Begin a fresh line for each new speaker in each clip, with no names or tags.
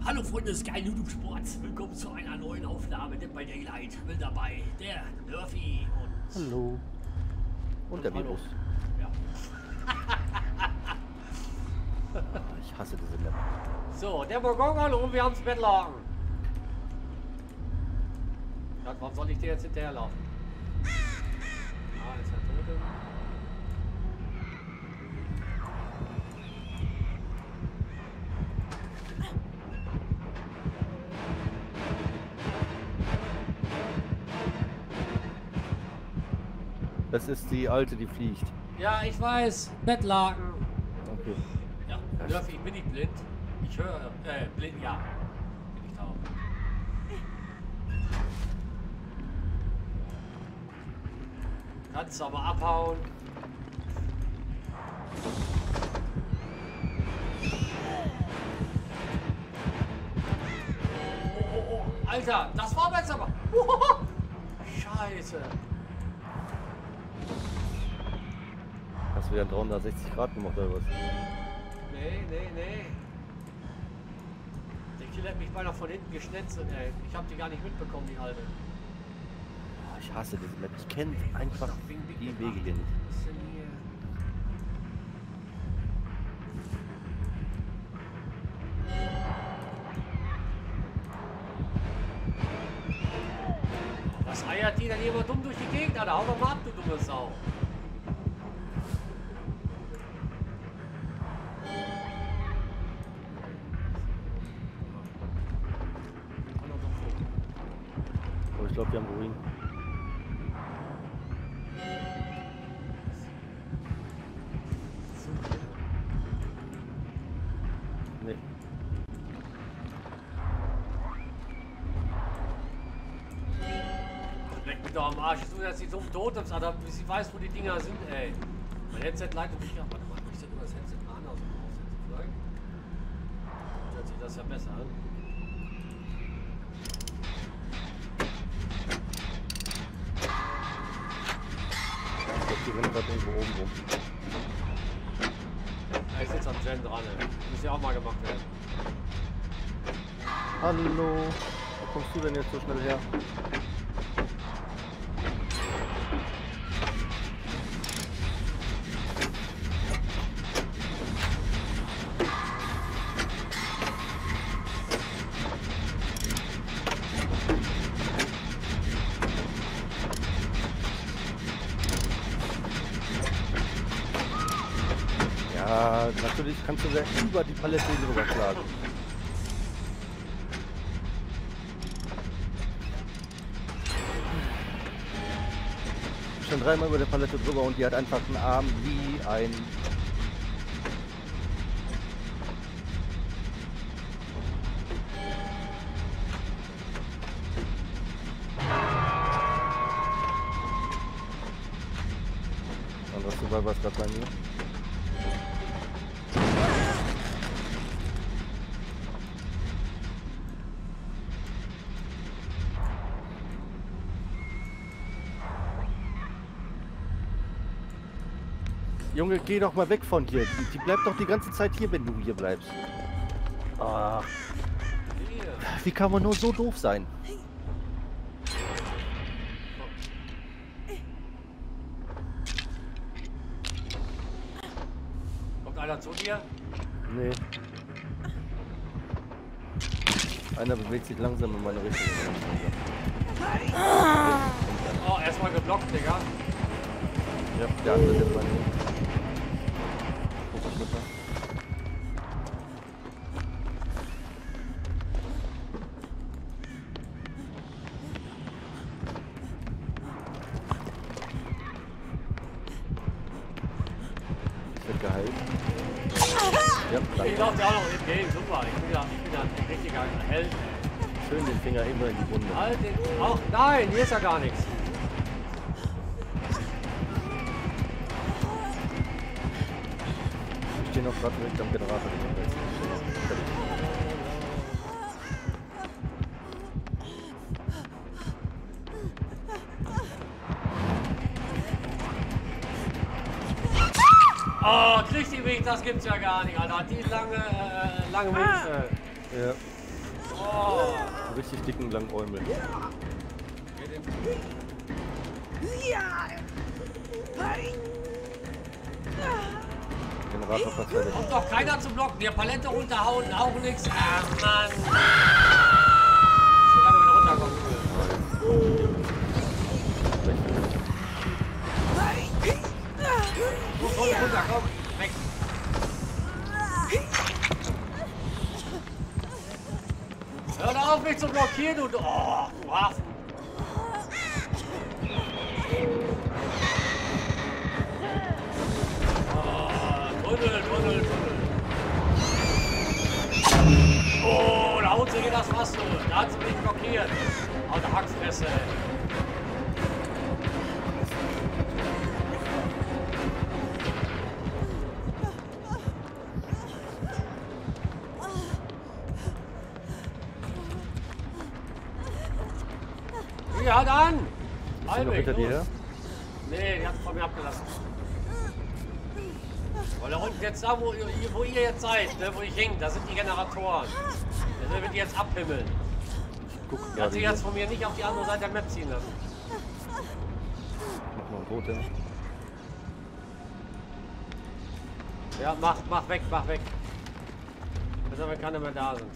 Hallo Freunde des geilen YouTube-Sports. Willkommen zu einer neuen Aufnahme Dead by Daylight. Will dabei der Nerfy und...
Hallo. Und der Virus.
Ja.
Ich hasse diese Map.
So, der Morgongol und wir haben's Bettlaken. Ja, warum soll ich dir jetzt hinterherlaufen? Ah, ist er tot.
Das ist die alte, die fliegt.
Ja, ich weiß. Bettlaken.
Okay.
Ja, Nerfy, ich bin nicht blind. Ich höre, blind, ja. Bin ich taub. Kannst aber abhauen. Oh, Alter, das war jetzt aber. Scheiße.
Hast du wieder 360 Grad gemacht oder was?
Nee. Der Kill hat mich beinahe von hinten geschnetzelt, ey. Ich hab die gar nicht mitbekommen, die alte.
Ich hasse diese Map. Ich kenne einfach die Wege hier nicht.
Was ist denn hier? Was eiert die denn hier immer dumm durch die Gegend, Alter? Hau doch mal ab, du dumme Sau.
Aber ich glaube, wir haben Ruin. Nee.
Leck mich doch am Arsch. Ich suche jetzt die dummen Totems, Alter, bis ich weiß, wo die Dinger sind, ey. Mein Headset leitet mich ab. Warte mal, ich setze das Headset mal an aus dem Aufsetzen vielleicht. Dann hört sich das ja besser an.
Ich glaube, die rennen gerade irgendwo oben rum.
Ja, ich sitze am Gen dran, ey. Muss ja auch mal gemacht werden.
Hallo. Wo kommst du denn jetzt so schnell her? Ja, natürlich kannst du über die Palette drüber schlagen. Schon dreimal über der Palette drüber und die hat einfach einen Arm wie ein... Und was du bei was gerade bei mir? Junge, geh doch mal weg von hier. Die bleibt doch die ganze Zeit hier, wenn du hier bleibst. Ah,
Hier.
wie kann man nur so doof sein?
Kommt einer zu dir?
Nee. Einer bewegt sich langsam in meine Richtung.
Oh, erstmal geblockt, Digga.
Ja, der andere ist jetzt bei mir. Großer Schlüpper. Ich werd geheilt. Ja,
Ich
danke.
laufe ja auch noch im Game, super. Ich bin ja ein richtiger Held.
Schön den Finger immer in die Wunde.
Halt den auch. Nein, hier ist ja gar nichts.
Ich stehe noch gerade direkt am Generator.
Oh, kriegt die mich, das gibt's ja gar nicht, Alter. Die lange Münze.
Ja.
Oh.
Richtig dicken, langen Äumel. Generator fast fertig.
Kommt doch keiner zu blocken. Die Palette runterhauen, auch nichts. Ach Mann. So lange wieder runterkommen will. Komm, runter, komm. Weg. Hör doch auf, mich zu blockieren, du. Oh, du Hafen. Tunnel. Oh, da haut sie hier das Wasser. Da hat sie mich blockiert. Alter Hackfresse, ey. Ja, dann!
Ist sie noch hinter dir her?
Nee, die hat von mir abgelassen. Weil da unten jetzt da, wo ihr jetzt seid, ne, wo ich hänge, da sind die Generatoren. Der wird die jetzt abhimmeln.
Guck
Kann
gerade
sie
hier.
jetzt von mir nicht auf die andere Seite der Map ziehen lassen.
Mach noch ein Boot hin.
Ja, mach weg. Also wenn keine mehr da sind.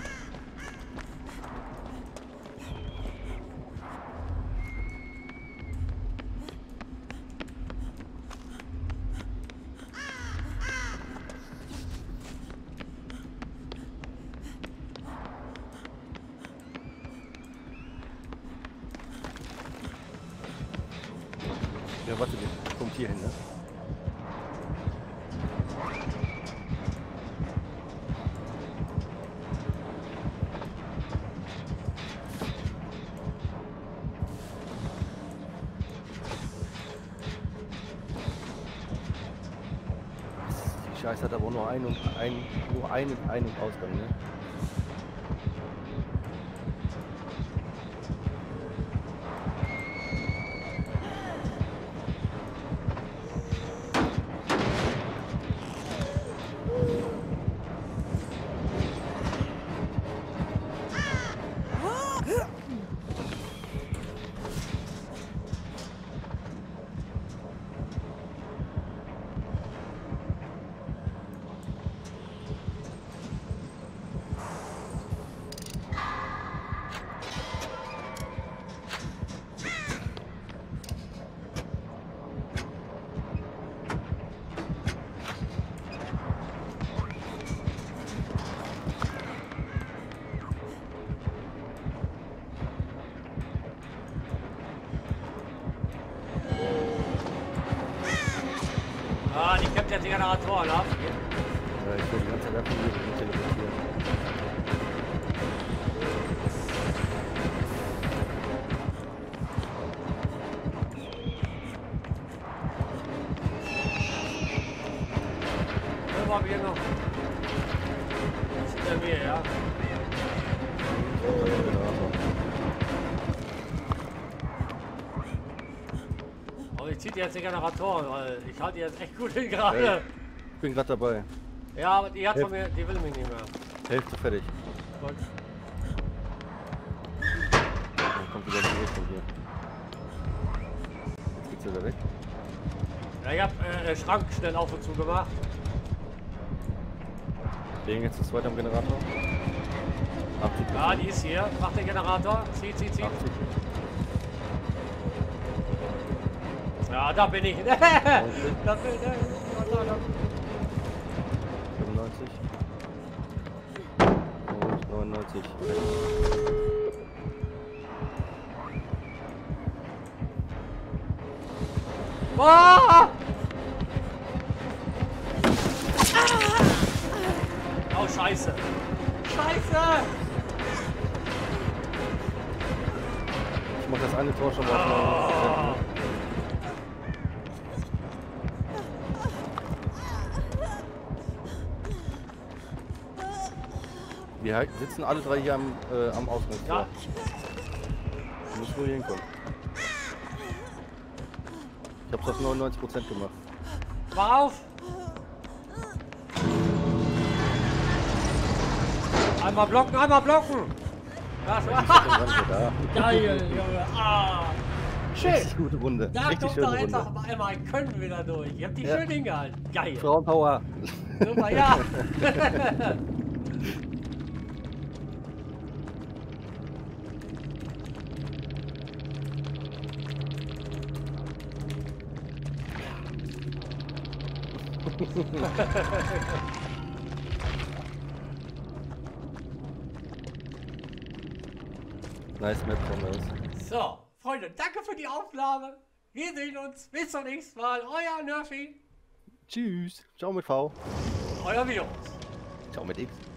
Ja, warte, der kommt hier hin, ne? Die Scheiße hat aber nur einen Ein- und Ausgang, ne?
Ah, die kämpft jetzt die Generatoren ab.
Ja, ich will die ganze Zeit einfach hier teleportieren.
Wo haben wir noch? Das ist hinter mir, ja. Aber ich ziehe jetzt die Generatoren, weil ich halte die jetzt echt gut hin gerade.
Ja, ich bin gerade dabei.
Ja, aber die hat von mir, die will mich nicht mehr.
Hälfte fertig.
Gut.
Dann kommt wieder zurück von hier. Jetzt geht's wieder weg.
Ja, ich habe Schrank schnell auf und zu gemacht.
Den jetzt ist weiter am Generator. 80.
Ja, die ist hier. Macht der Generator. Zieh.
80.
Ja, da bin ich. Da bin ich.
95. Und 99.
Boah! Oh, Scheiße.
Ich mach das eine Tor schon mal auf 99%. Wir sitzen alle drei hier am Ausgangstor.
Ja.
Du musst nur hier hinkommen. Ich hab's auf 99% gemacht.
Mach auf! Einmal blocken, einmal blocken! Ja,
Da.
geil, Junge! Ah! Schön!
Richtig gute Runde.
Da
Richtig
kommt doch
schöne
einfach
Runde.
mal einmal ein Können wieder durch. Ich hab die
Ja.
schön hingehalten. Geil!
Frauenpower.
Super, ja!
Nice Map, Thomas.
So, Freunde, danke für die Aufnahme. Wir sehen uns. Bis zum nächsten Mal. Euer Nerfy.
Tschüss. Ciao mit V.
Euer Virus.
Ciao mit X.